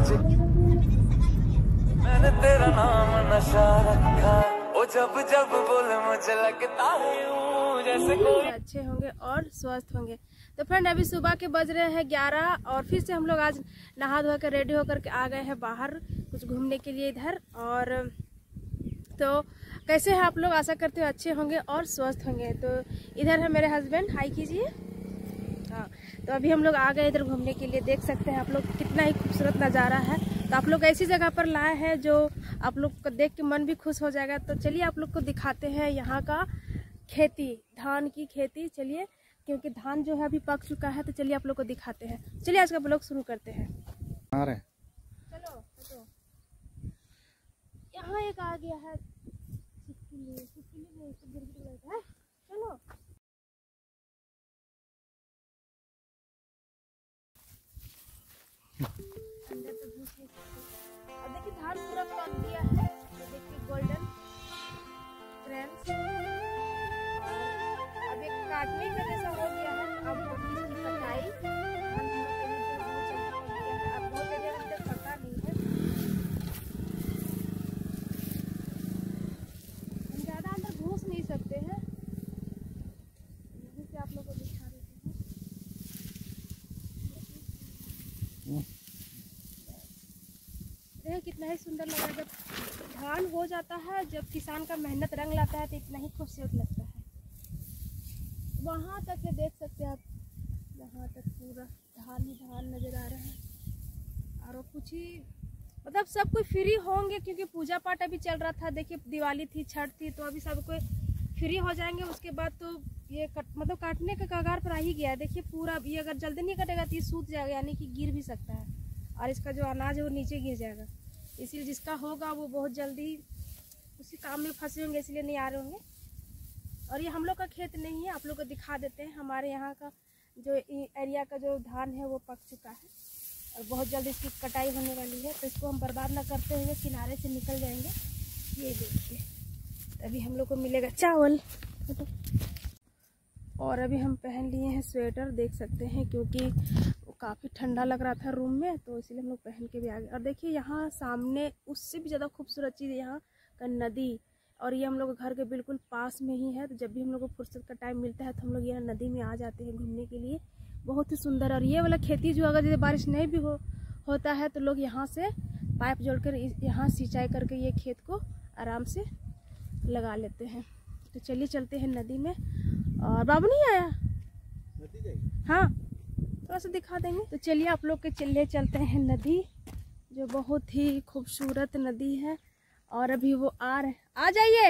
तुझे मैंने तेरा नाम नशा रखा, ओ जब जब बोले मुझे लगता है जैसे कोई। अच्छे होंगे और स्वस्थ होंगे। तो फ्रेंड अभी सुबह के बज रहे हैं 11 और फिर से हम लोग आज नहा धो कर रेडी होकर के आ गए हैं बाहर कुछ घूमने के लिए इधर। और तो कैसे हैं आप लोग, आशा करते हो अच्छे होंगे और स्वस्थ होंगे। तो इधर है मेरे हस्बैंड, हाई कीजिए। हाँ, तो अभी हम लोग आ गए इधर घूमने के लिए। देख सकते हैं आप लोग कितना ही खूबसूरत नज़ारा है। तो आप लोग ऐसी जगह पर लाए हैं जो आप लोग को देख के मन भी खुश हो जाएगा। तो चलिए आप लोग को दिखाते हैं यहाँ का खेती, धान की खेती। चलिए, क्योंकि धान जो है अभी पक चुका है, तो चलिए आप लोग को दिखाते हैं। चलिए आज का ब्लॉग शुरू करते हैं। चलो तो यहाँ एक आ गया है चलो अंदर तो घुस नहीं सकते। अब देखिए धान पूरा पक गया है, तो देखिए गोल्डन फ्रेंड्स। अब एक काटने का जैसा हो गया है। अब होगी इसकी कटाई। धान बहुत जल्दी पक गया है, अब बहुत देर अभी तक पका नहीं है। हम ज़्यादा अंदर घुस नहीं सकते हैं, यहीं से आप लोगों को दिखा देते हैं। देखिए कितना ही सुंदर लग रहा है। जब धान हो जाता है, जब किसान का मेहनत रंग लाता है, तो इतना ही खूबसूरत लगता है। वहाँ तक है, देख सकते हैं आप, यहाँ तक पूरा धान ही धान नजर आ रहा है। और कुछ ही मतलब सब कोई फ्री होंगे, क्योंकि पूजा पाठ अभी चल रहा था। देखिए दिवाली थी, छठ थी, तो अभी सब कोई फ्री हो जाएंगे। उसके बाद तो ये मतलब काटने के कगार पर आ ही गया है। देखिए पूरा, ये अगर जल्दी नहीं कटेगा तो ये सूख जाएगा, यानी कि गिर भी सकता है। और इसका जो अनाज है वो नीचे गिर जाएगा। इसलिए जिसका होगा वो बहुत जल्दी उसी काम में फंसे होंगे, इसलिए नहीं आ रहे होंगे। और ये हम लोग का खेत नहीं है, आप लोग को दिखा देते हैं। हमारे यहाँ का जो एरिया का जो धान है वो पक चुका है और बहुत जल्द इसकी कटाई होने वाली है। तो इसको हम बर्बाद ना करते हुए किनारे से निकल जाएंगे। ये देखिए, अभी हम लोग को मिलेगा चावल। और अभी हम पहन लिए हैं स्वेटर, देख सकते हैं, क्योंकि काफ़ी ठंडा लग रहा था रूम में, तो इसलिए हम लोग पहन के भी आ गए। और देखिए यहाँ सामने उससे भी ज़्यादा खूबसूरत चीज़ यहाँ का नदी, और ये हम लोग घर के बिल्कुल पास में ही है। तो जब भी हम लोग को फुर्सत का टाइम मिलता है तो हम लोग यहाँ नदी में आ जाते हैं घूमने के लिए। बहुत ही सुंदर। और ये वाला खेती जो अगर जैसे बारिश नहीं भी होता है, तो लोग यहाँ से पाइप जोड़कर यहाँ सिंचाई करके ये खेत को आराम से लगा लेते हैं। तो चलिए चलते हैं नदी में। और बाबू नहीं आया? हाँ, थोड़ा सा दिखा देंगे। तो चलिए आप लोग के चलते हैं नदी, जो बहुत ही खूबसूरत नदी है। और अभी वो आ जाइए,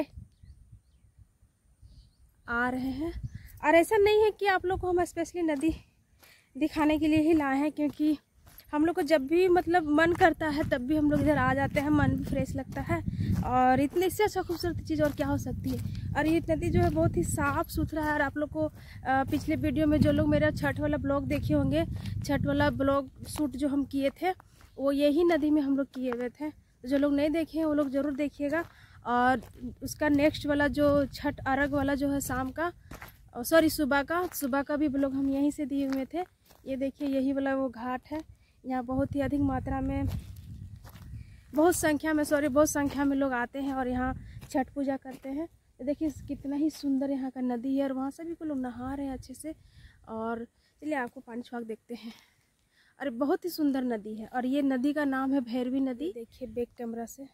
आ रहे हैं। और ऐसा नहीं है कि आप लोग को हम स्पेशली नदी दिखाने के लिए ही लाए हैं, क्योंकि हम लोग को जब भी मतलब मन करता है तब भी हम लोग इधर आ जाते हैं, मन भी फ्रेश लगता है। और इतने इससे अच्छा खूबसूरत चीज़ और क्या हो सकती है। और ये नदी जो है बहुत ही साफ़ सुथरा है। और आप लोग को पिछले वीडियो में जो लोग मेरा छठ वाला ब्लॉग देखे होंगे, छठ वाला ब्लॉग शूट जो हम किए थे, वो यही नदी में हम लोग किए हुए थे। तो जो लोग नहीं देखे हैं वो लोग ज़रूर देखिएगा। और उसका नेक्स्ट वाला जो छठ अर्घ वाला जो है शाम का, सॉरी सुबह का भी ब्लॉग हम यहीं से दिए हुए थे। ये देखिए यही वाला वो घाट है। यहाँ बहुत ही अधिक मात्रा में, बहुत संख्या में लोग आते हैं और यहाँ छठ पूजा करते हैं। तो देखिए कितना ही सुंदर यहाँ का नदी है, और वहाँ सभी को लोग नहा रहे हैं अच्छे से। और चलिए आपको पानी छुआ देखते हैं। अरे बहुत ही सुंदर नदी है, और ये नदी का नाम है भैरवी नदी। देखिए बैक कैमरा से,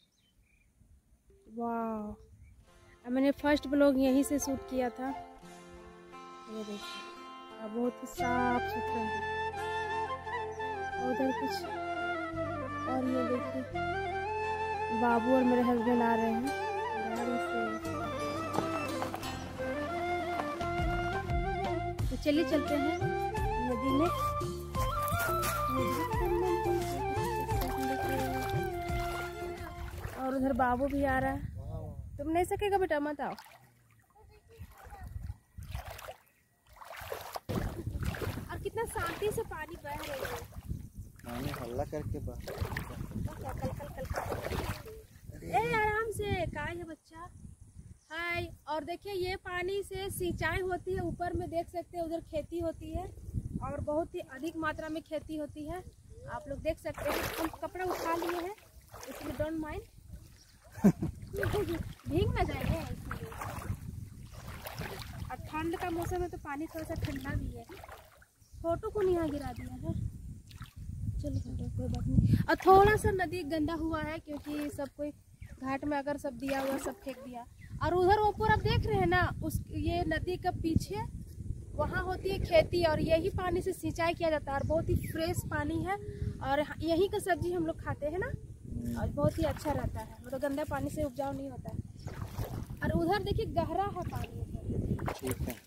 वाह, मैंने फर्स्ट ब्लॉग यहीं से शूट किया था। ये देखिए बहुत ही साफ सुथरा है। उधर कुछ, और ये देखिए बाबू और मेरे हस्बैंड आ रहे हैं गाड़ी से। तो चलिए चलते हैं नदी में। और उधर बाबू भी आ रहा है। तुम नहीं सकेगा बेटा, मत आओ। और कितना शांति से पानी बह रही है, पानी हल्ला करके आराम से। काय है बच्चा, हाय। और देखिए ये पानी से सिंचाई होती है, ऊपर में देख सकते हैं उधर खेती होती है, और बहुत ही अधिक मात्रा में खेती होती है। आप लोग देख सकते हैं। हम कपड़ा उठा लिए हैं इसलिए डोंट माइंड, भीग ना जाएंगे इसलिए। और ठंड का मौसम है तो पानी थोड़ा सा ठंडा भी है। फोटो को यहाँ गिरा दिया है, चलो कोई बात नहीं। और थोड़ा सा नदी गंदा हुआ है क्योंकि सब कोई घाट में अगर सब दिया हुआ सब फेंक दिया। और उधर ऊपर आप देख रहे हैं ना, उस ये नदी के पीछे वहाँ होती है खेती और यही पानी से सिंचाई किया जाता है और बहुत ही फ्रेश पानी है और यही का सब्जी हम लोग खाते हैं ना और बहुत ही अच्छा रहता है, मतलब गंदा पानी से उपजाऊ नहीं होता है। और उधर देखिए गहरा है पानी। ठीक है।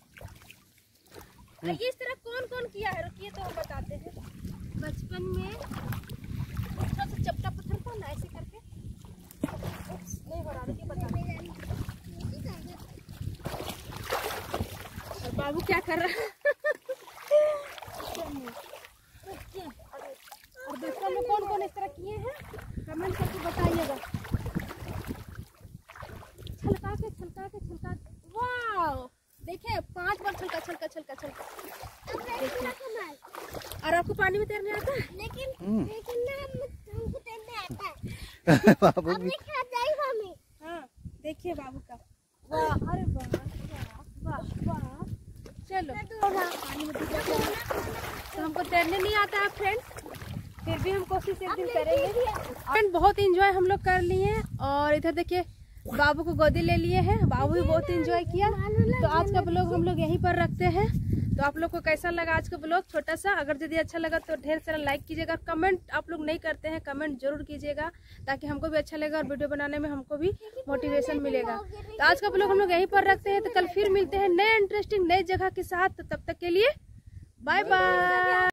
इस तरह कौन कौन किया है, रुकिए तो हम बताते हैं। बचपन में थोड़ा सा चपटा पत्थर था ना, ऐसे करके नहीं हो रहा, रुकिए बताते हैं। और बाबू क्या कर रहा है और दूसरा में कौन कौन इस तरह किए हैं कमेंट करके बताइएगा। छलका के छलका के छलका, वाह देखिए 5 बार छलका छलका छलका छलका। और आपको पानी में तैरने आता है? लेकिन हमको तैरने आता है। बाबू भी हाँ देखिए बाबू का, वाह अरे वाह वाह वाह। चलो पानी में तो हमको तैरने नहीं आता है फ्रेंड, फिर भी हम कोशिश एक दिन करेंगे। फ्रेंड बहुत इंजॉय हम लोग कर लिए और इधर देखिए बाबू को गोदी ले लिए हैं, बाबू भी बहुत इंजॉय किया। तो आज का ब्लॉग हम लोग यहीं पर रखते हैं। तो आप लोग को कैसा लगा आज का ब्लॉग छोटा सा? अगर यदि अच्छा लगा तो ढेर सारा लाइक कीजिएगा। कमेंट आप लोग नहीं करते हैं, कमेंट जरूर कीजिएगा ताकि हमको भी अच्छा लगेगा और वीडियो बनाने में हमको भी मोटिवेशन मिलेगा। तो आज का ब्लॉग हम लोग यहीं पर रखते हैं। तो कल फिर मिलते हैं नए इंटरेस्टिंग नई जगह के साथ। तो तब तक के लिए बाय बाय।